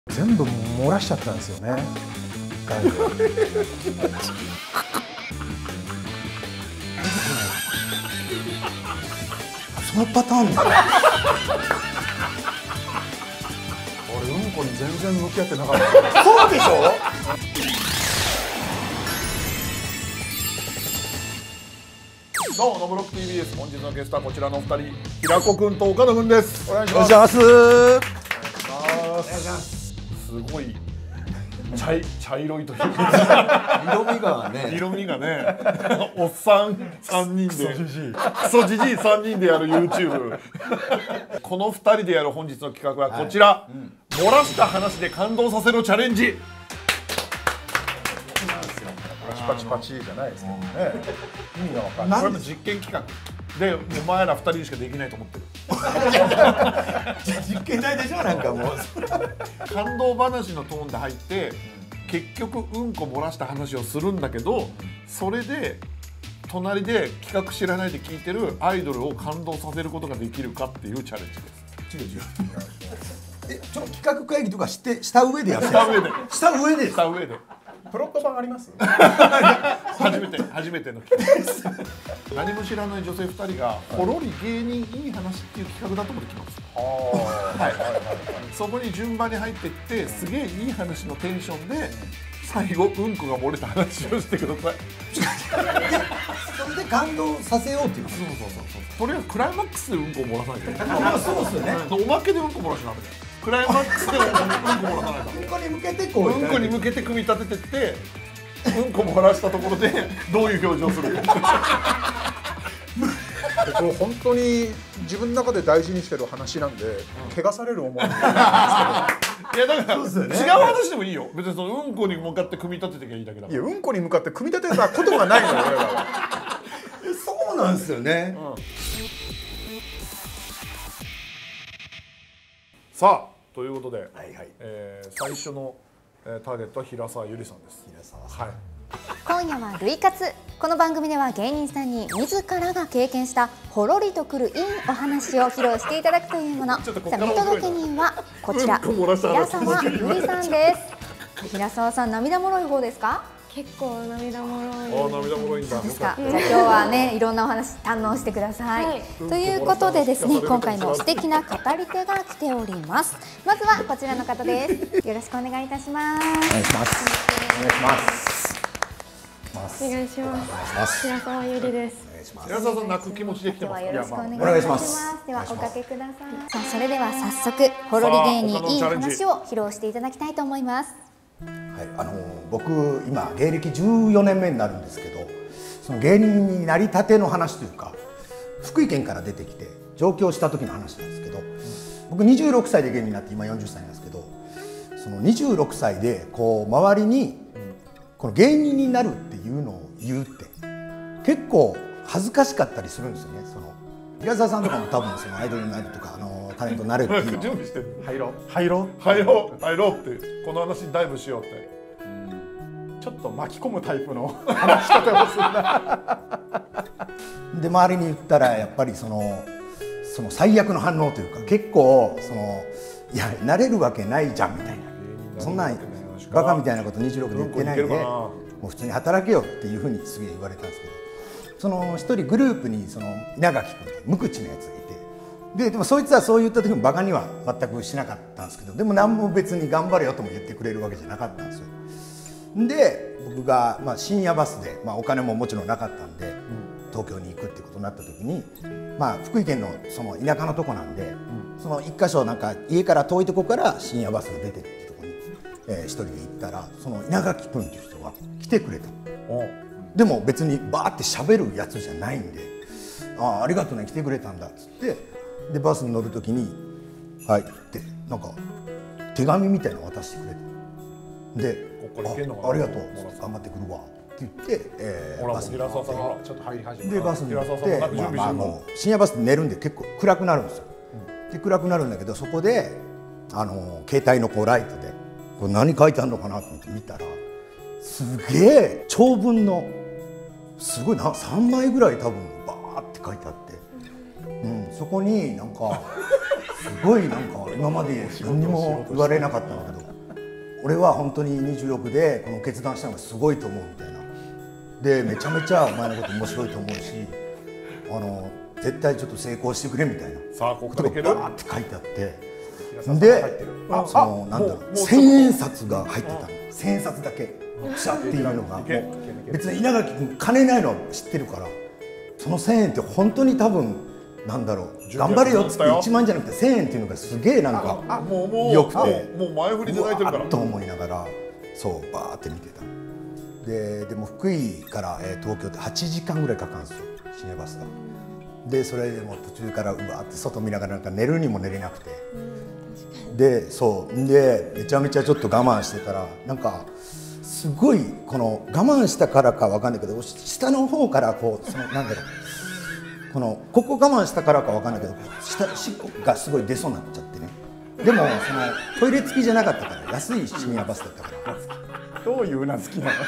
全部漏らしちゃったんですよね。そのパターンだ。俺うんこに全然向き合ってなかった。そうでしょ。 どうも、ノブロック TBS、本日のゲストはこちらのお二人、平子くんと岡野くんです。 お願いします。 すごい茶色いというか色味がね。 色味がね、おっさん3人でクソじじい3人でやる YouTube この2人でやる本日の企画はこちら、漏らした話で感動させるチャレンジ。 パチパチパチじゃないですけどね。意味が分かんない。 これも実験企画で、お前ら2人しかできないと思ってる。 実験台でしょ、なんかもう。 感動話のトーンで入って結局うんこ漏らした話をするんだけど、それで隣で企画知らないで聞いてるアイドルを感動させることができるかっていうチャレンジです。 違う。企画会議とかした上でやってる。した上で。プロット版あります？ 初めての企画。何も知らない女性2人がほろり芸人いい話っていう企画だと思ってきます。そこに順番に入っていって、すげえいい話のテンションで最後うんこが漏れた話をしてください。 それで感動させようっていう。 そう。とりあえずクライマックスでうんこを漏らさないと。 そうですよね。 おまけでうんこ漏らしなくて。クライマックスでうんこ漏らさないと。 うんこに向けてこう。 うんこに向けて組み立ててって、うんこ漏らしたところでどういう表情をするか。 これ本当に自分の中で大事にしてる話なんで、汚される思いなんですけど。 いやだから、違う話でもいいよ。別にそのうんこに向かって組み立ててきゃいいだけだから。 いや、うんこに向かって組み立てたことがないのよ、俺らは。 そうなんですよね。 さあ、ということで、 はいはい。 最初のターゲットは平沢ゆりさんです。 平沢さん。 はい。 今夜は類活。この番組では芸人さんに自らが経験したほろりとくるいいお話を披露していただくというもの。さあ、見届け人はこちら、平沢ゆりさんです。平沢さん、涙もろい方ですか？ 結構涙もろい。 涙もろいんだ。 ですか。じゃあ今日はね、いろんなお話堪能してください。 はい、 ということでですね、今回も素敵な語り手が来ております。まずはこちらの方です。よろしくお願いいたします。 お願いします。お願いします。 お願いします。平沢ゆりです。 平沢さん、泣く気持ちで来てます。 よろしくお願いします。ではおかけください。さあ、それでは早速ほろり芸人いい話を披露していただきたいと思います。 はい、僕今芸歴14年目になるんですけど、その芸人になりたての話というか、福井県から出てきて上京した時の話なんですけど、僕26歳で芸人になって今40歳なんですけど、その26歳でこう周りにこの芸人になるっていうのを言うって結構恥ずかしかったりするんですよね。その平沢さんとかも多分そのアイドルになるとかタレントになるっていう準備してる。 入ろうってこの話にダイブしようって。 ちょっと巻き込むタイプの話し方をするな。 で周りに言ったらやっぱりその最悪の反応というか、結構いやなれるわけないじゃんみたいな、そんなバカみたいなこと26で言ってないで、もう普通に働けよっていうふうにすげえ言われたんですけど、その一人グループに稲垣君って無口なやつがいて、でもそいつはそう言った時もバカには全くしなかったんですけど、でも何も別に頑張れよとも言ってくれるわけじゃなかったんですよ。で僕が深夜バスで、お金ももちろんなかったんで、東京に行くってことになった時に、福井県のその田舎のとこなんで、その一箇所なんか家から遠いとこから深夜バスが出てるってとこに、一人で行ったら、その稲垣君っていう人が来てくれた。でも別にバーって喋るやつじゃないんで、ありがとうね、来てくれたんだっつって、でバスに乗る時に「はい」ってなんか手紙みたいなの渡してくれて、で「ありがとう、頑張ってくるわ」って言って、バスに乗って、 ちょっと入り始めでバスに乗って、もう深夜バスって寝るんで結構暗くなるんですよ。で暗くなるんだけど、そこで携帯のライトでこれ何書いてあるのかなと思って見たら、すげえ長文のすごい3枚ぐらい多分バーって書いてあって、そこになんかすごいなんか今まで何にも言われなかったんだけど、 俺は本当に26でこの決断したのがすごいと思うみたいな。でめちゃめちゃお前のこと面白いと思うし、絶対ちょっと成功してくれみたいなことがバーって書いてあって、でそのなんだろう、千円札が入ってたの。千円札だけピシャっていうのが、もう別に稲垣君金ないのは知ってるから、その1000円って本当に多分なんだろう、頑張れよっつって1万じゃなくて1000円っていうのがすげえなんかよくて、 もう前振りで泣いてるからと思いながらそうバーって見てた。でも福井から、東京って8時間ぐらいかかるんですよ、深夜バスが。でそれでも途中からうわーって外見ながらなんか寝るにも寝れなくて、でそうでめちゃめちゃちょっと我慢してたら、なんかすごいこの我慢したからかわかんないけど、下の方からこうそのなんだろう、ここ我慢したからかわかんないけど、しっこがすごい出そうになっちゃってね。でもそのトイレ付きじゃなかったから、安い深夜バスだったから。 どういううなずきなの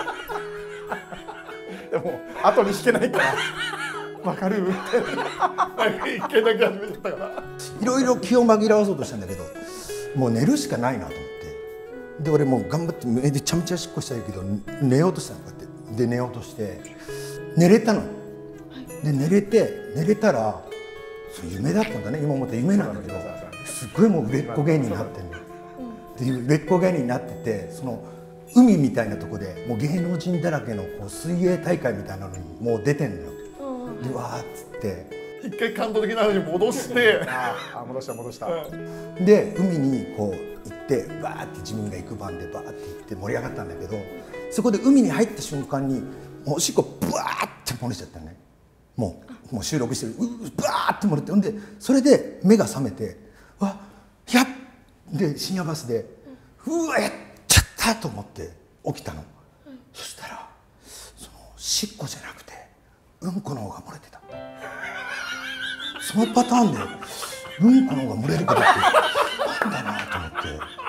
でも後に引けないからわかるって一回だけ始めちゃったから、 いろいろ気を紛らわそうとしたんだけど、もう寝るしかないなと思って、で俺もう頑張ってめちゃめちゃしっこしたいけど寝ようとしたの、こうやって。で寝ようとして寝れたの。で寝れたら、それ夢だったんだね、今思ったら夢なんだけど、すっごいもう売れっ子芸人になってんの。で売れっ子芸人になってて、その海みたいなとこでもう芸能人だらけのこう水泳大会みたいなのにもう出てんのよ。でわーっつって一回感動的な話に戻して戻した、 で海にこう行ってバーって自分が行く番でバーって行って盛り上がったんだけど、そこで海に入った瞬間にもうおしっこブワーって漏れちゃったね。もう収録してるバーって漏れて、ほんでそれで目が覚めて、わっやっで深夜バスでうわやっちゃったと思って起きたの。そしたらそのしっこじゃなくてうんこの方が漏れてた。そのパターンでうんこの方が漏れることってなんだなと思って。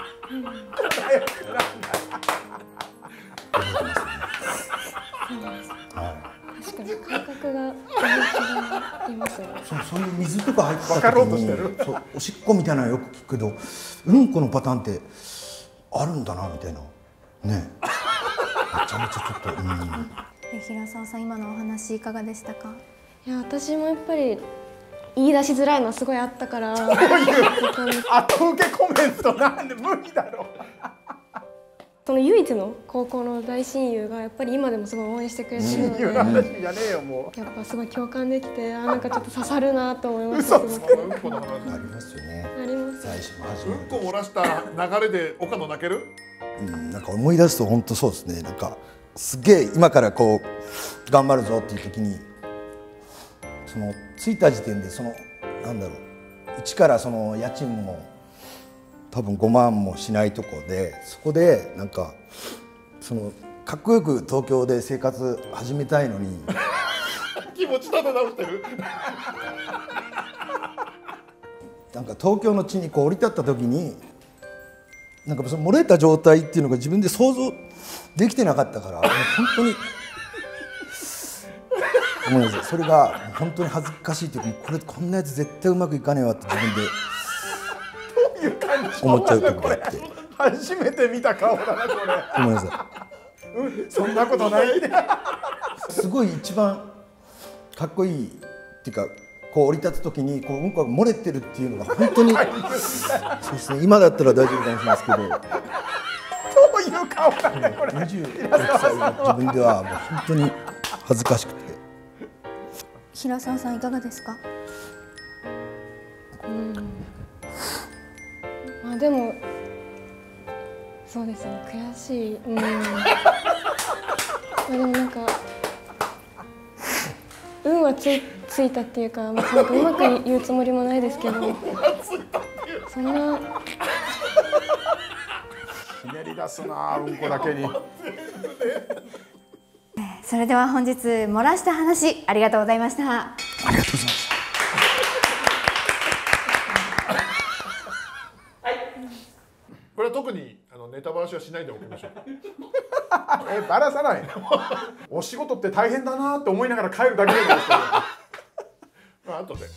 覚えてますね。 確かに感覚が違いますよね。 そういう水とか入ってた時にそうおしっこみたいなのよく聞くけど、うんこのパターンってあるんだなみたいなね。めちゃめちゃちょっと平沢さん、今のお話いかがでしたか？ いや、私もやっぱり言い出しづらいのはすごいあったから。 そういう後受けコメントなんで無理だろう。 その唯一の高校の大親友がやっぱり今でもすごい応援してくれてるので、 親友の話じゃねえよもう。 やっぱすごい共感できて、なんかちょっと刺さるなと思いました。すごくうんこの話ありますよね。 あります。 最初の始めうんこ漏らした流れで岡野泣ける？ なんか思い出すと本当そうですね。なんかすげえ今からこう頑張るぞっていう時に、その着いた時点でそのなんだろう、一からその家賃も多分5万もしないとこで、そこでなんかそのかっこよく東京で生活始めたいのに気持ち立て直してるなんか東京の地にこう降り立った時に、なんかその漏れた状態っていうのが自分で想像できてなかったから、もう本当にごめんなさい、それが本当に恥ずかしいというか、こんなやつ絶対うまくいかねえわって自分で思っちゃう時があって。 初めて見た顔だなこれ。 ごめんなさそんなことないで。 い。すごい一番かっこいいっていうか、こう降り立つ時にこううんこが漏れてるっていうのが本当にそうですね。今だったら大丈夫かもしれないですけど、 どういう顔なんだこれ。 26歳の自分ではもう本当に恥ずかしくて。 平沢さん、いかがですか？ まあでもそうですね、悔しい。まあでもなんか運はついたっていうか、なんかうまく言うつもりもないですけど、そんなひねり出すな、うんこだけに。 それでは本日漏らした話、ありがとうございました。 ありがとうございました。 これは特にネタバラシはしないでおきましょう。 バラさないの。お仕事って大変だなって思いながら帰るだけなんですけど。 まあ後で。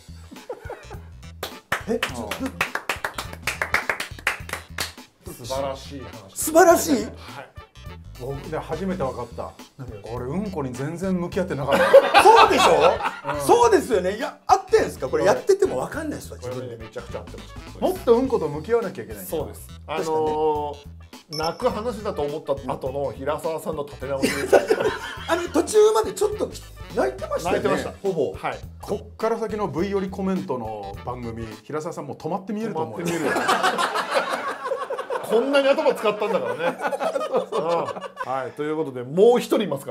素晴らしい話。 素晴らしい。 はい。 僕で初めて分かった。俺うんこに全然向き合ってなかった。 そうでしょ。そうですよね。いや、合ってんですか。これやってても分かんないですわ。自分で。 めちゃくちゃ合ってます。 もっとうんこと向き合わなきゃいけない。 そうです。泣く話だと思った後の平沢さんの立て直し。 途中までちょっと泣いてましたよね。 泣いてました。 ほぼ。 はい。 こっから先の V よりコメントの番組、平沢さんもう止まって見えると思う。 こんなに頭使ったんだからね。はい、ということでもう一人いますから。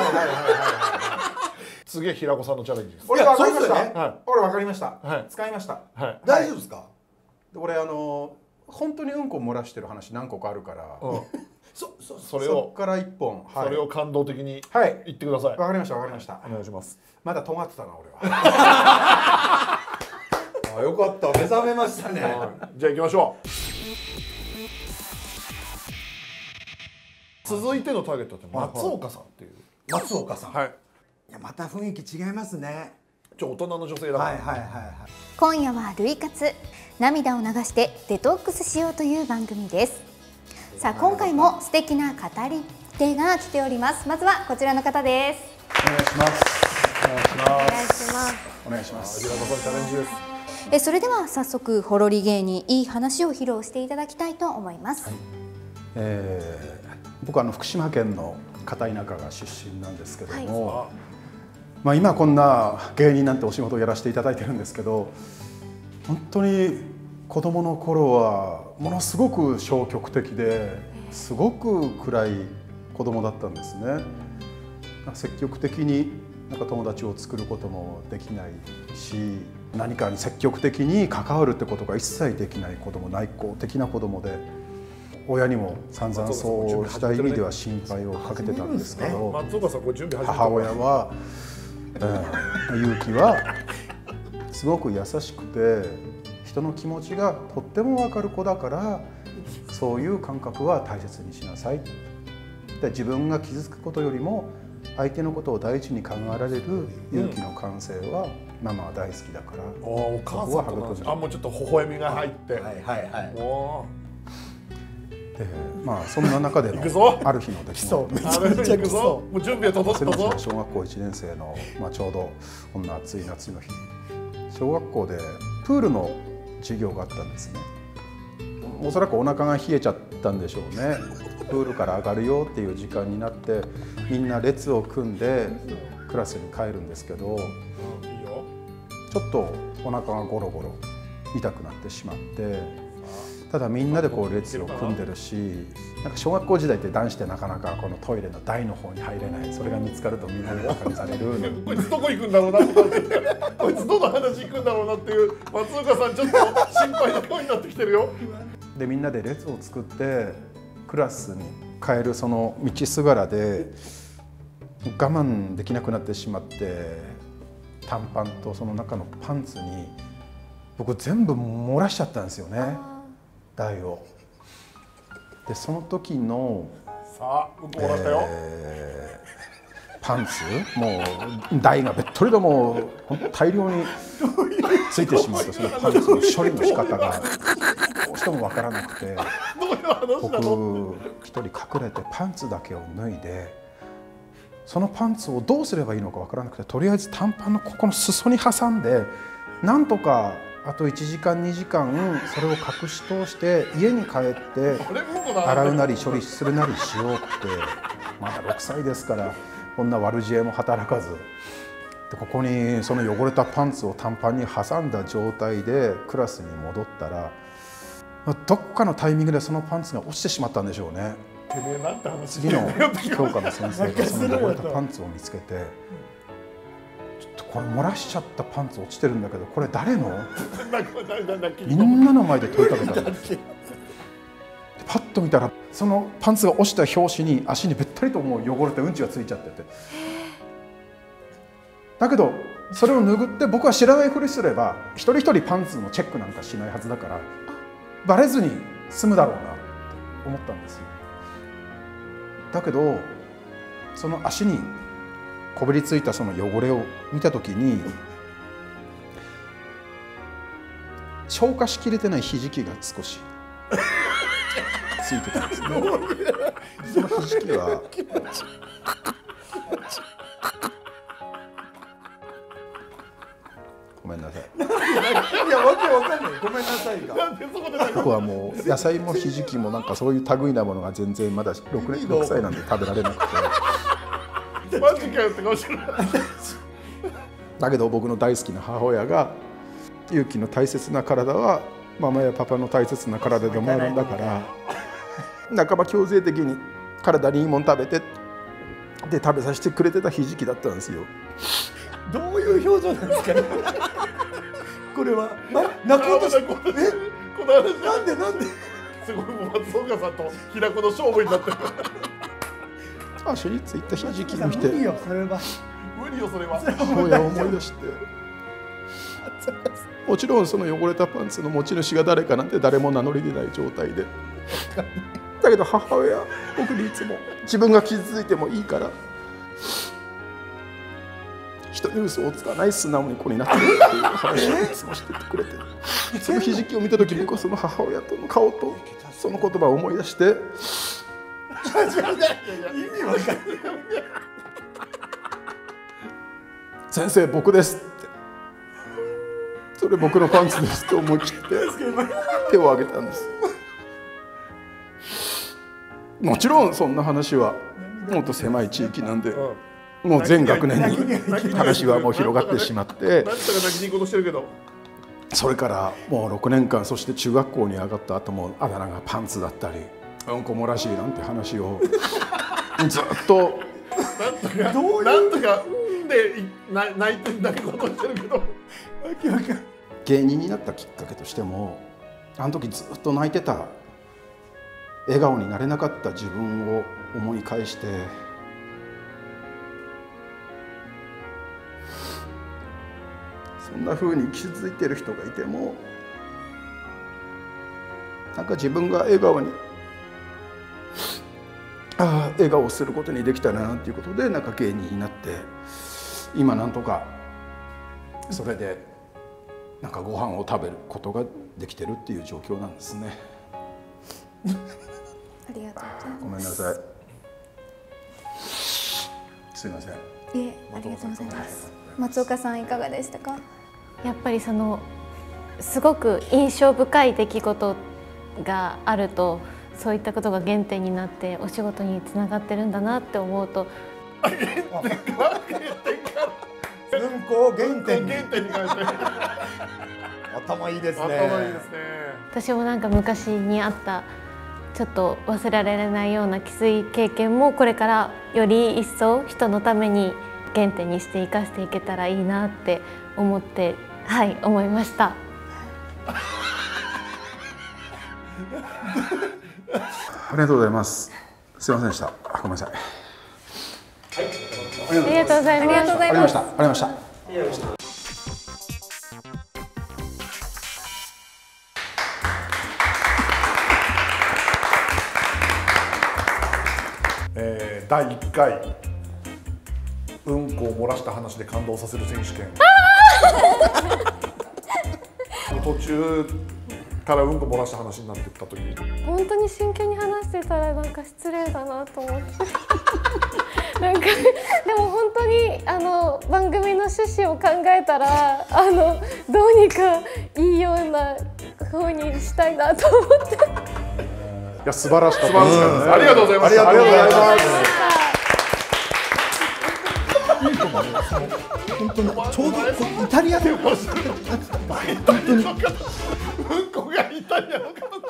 次は平子さんのチャレンジです。 俺分かりました。 はい。 俺分かりました。 はい。 使いました。 はい。 大丈夫ですか。 俺本当にうんこ漏らしてる話何個かあるから。 それをそっから一本。 それを感動的に言ってください。 分かりました。分かりました。 お願いします。 まだ尖ってたな俺は。 あ、よかった。目覚めましたね。 じゃあ行きましょう。続いてのターゲットって松岡さんっていう。 松岡さん。 はい。 いや、また雰囲気違いますね。 大人の女性だから。 今夜はルイ活、涙を流してデトックスしようという番組です。さあ、今回も素敵な語り手が来ております。まずはこちらの方です。 お願いします。 お願いします。 お願いします。 平子さんチャレンジです。 それでは早速ほろり芸にいい話を披露していただきたいと思います。 僕は福島県の片田舎が出身なんですけども、まあ今こんな芸人なんてお仕事をやらせていただいてるんですけど、本当に子供の頃はものすごく消極的ですごく暗い子供だったんですね。積極的に友達を作ることもできないし、何かに積極的に関わるってことが一切できない子供、内向的な子供で、親にも散々そうした意味では心配をかけてたんですけど、母親は勇気はすごく優しくて人の気持ちがとっても分かる子だから、そういう感覚は大切にしなさい。で、自分が傷つくことよりも相手のことを第一に考えられる勇気の感性はママは大好きだから、 お母さんともうちょっと微笑みが入って、 まあそんな中でのある日の出来事、 めちゃめちゃ行くぞ。もう準備は整ったぞ。 小学校1年生のちょうどこんな暑い夏の日、小学校でプールの授業があったんですね。おそらくお腹が冷えちゃったんでしょうね。プールから上がるよっていう時間になって、みんな列を組んでクラスに帰るんですけど、ちょっとお腹がゴロゴロ痛くなってしまって、ただみんなでこう列を組んでるし、なんか小学校時代って男子ってなかなかこのトイレの台の方に入れない、それが見つかるとみんなでバカにされる。 こいつどこ行くんだろうなってこいつどの話行くんだろうなっていう松岡さん、ちょっと心配な顔になってきてるよ。 でみんなで列を作ってクラスに帰るその道すがらで我慢できなくなってしまって、短パンとその中のパンツに僕全部漏らしちゃったんですよね、台を。でその時のさあ漏らしたよ、 パンツもう台がべっとりともう大量についてしまって、そのパンツの処理の仕方がどうしても分からなくて、僕一人隠れてパンツだけを脱いで、そのパンツをどうすればいいのか分からなくて、とりあえず短パンのここの裾に挟んで、なんとかあと1時間2時間それを隠し通して家に帰って洗うなり処理するなりしようって、まだ6歳ですからこんな悪知恵も働かずで、ここにその汚れたパンツを短パンに挟んだ状態でクラスに戻ったら、どっかのタイミングでそのパンツが落ちてしまったんでしょうね。次の教科の先生がその汚れたパンツを見つけて、ちょっとこれ漏らしちゃったパンツ落ちてるんだけど、これ誰の？みんなの前で問いかけたんです。パッと見たらそのパンツが落ちた拍子に足にべったりともう汚れてうんちがついちゃってて、だけどそれを拭って僕は知らないふりすれば一人一人パンツのチェックなんかしないはずだからバレずに済むだろうなって思ったんですよ。だけどその足にこびりついたその汚れを見た時に、消化しきれてないひじきが少しついてたんですね。そのひじきはごめんなさい。 いや、わけわかんない。ごめんなさいが。 僕はもう野菜もひじきもなんかそういう類なものが全然まだ6歳なんで食べられなくて。 マジかよって顔してる。 だけど僕の大好きな母親が勇気の大切な体はママやパパの大切な体でもあるんだから、半ば強制的に体にいいもん食べてで食べさせてくれてたひじきだったんですよ。 どういう表情なんですかね。これは泣こうとして、 この話なんで。 すごいもう松岡さんと平子の勝負になってる。 足についたひじきを見て無理よ、それは。 無理よそれは。 母親を思い出して、もちろんその汚れたパンツの持ち主が誰かなんて誰も名乗り出ない状態で、だけど母親僕にいつも自分が傷ついてもいいから人に嘘をつかない素直に子になってるっていう話をいつもしててくれて、そのひじきを見た時にその母親との顔とその言葉を思い出して、 意味わかんない。 先生僕ですって、それ僕のパンツですと思い切って手を挙げたんです。もちろんそんな話はもっと狭い地域なんで、もう全学年に話はもう広がってしまって、 なんとか泣きに行こうとしてるけど、 それからもう6年間、そして中学校に上がった後もあだ名がパンツだったりうんこ漏らしなんて話をずっとなんとかで泣いて泣くことしてるけど、 芸人になったきっかけとしても、あの時ずっと泣いてた、笑顔になれなかった自分を思い返して、そんな風に傷ついてる人がいても、なんか自分が笑顔に笑顔をすることにできたらなっていうことで、なんか芸人になって、今なんとかそれでなんかご飯を食べることができてるっていう状況なんですね。 ありがとうごめんなさい。すいません。 ありがとうございます。松岡さんいかがでしたか？ やっぱりすごく印象深い出来事があると、そういったことが原点になってお仕事につながってるんだなって思うと、 うんこを原点に変えて頭いいですね。 頭いいですね。 私もなんか昔にあったちょっと忘れられないようなきつい経験も、これからより一層人のために原点にして生かしていけたらいいなって思って、思いました。 ありがとうございます。すいませんでした。ごめんなさい。 ありがとうございます。 ありました。ありました。 第1回うんこを漏らした話で感動させる選手権。途中からうんこ漏らした話になっていった時に、 本当に真剣に話してたらなんか失礼だなと思ってなんかでも本当に番組の趣旨を考えたらどうにかいいような風にしたいなと思って。 いや素晴らしかったです。 ありがとうございました。 ありがとうございます。 いいと思う。 本当にちょうどイタリアで本当にうんこがイタリアの方。